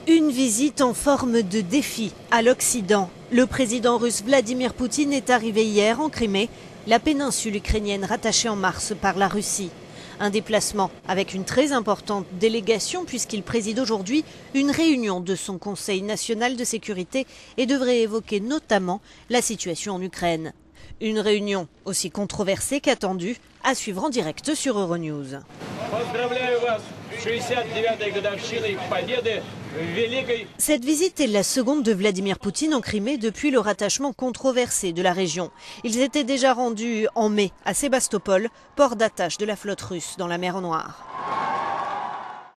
Une visite en forme de défi à l'Occident. Le président russe Vladimir Poutine est arrivé hier en Crimée, la péninsule ukrainienne rattachée en mars par la Russie. Un déplacement avec une très importante délégation puisqu'il préside aujourd'hui une réunion de son Conseil national de sécurité et devrait évoquer notamment la situation en Ukraine. Une réunion aussi controversée qu'attendue, à suivre en direct sur Euronews. Cette visite est la seconde de Vladimir Poutine en Crimée depuis le rattachement controversé de la région. Ils étaient déjà rendus en mai à Sébastopol, port d'attache de la flotte russe dans la mer Noire.